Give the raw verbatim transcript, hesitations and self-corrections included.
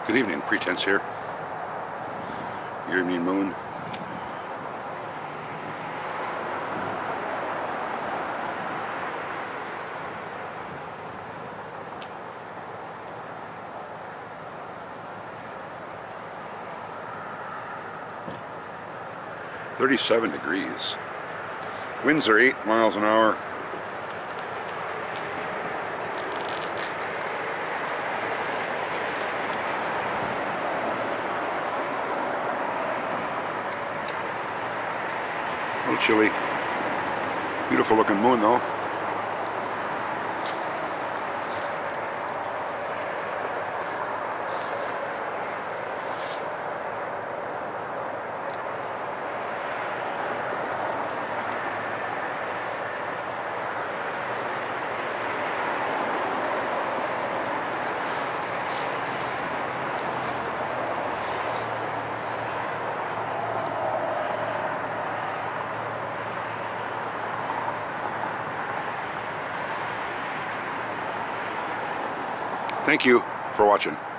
Good evening, Pretense here. Your evening moon. thirty-seven degrees. Winds are eight miles an hour. A little chilly. Beautiful looking moon though. Thank you for watching.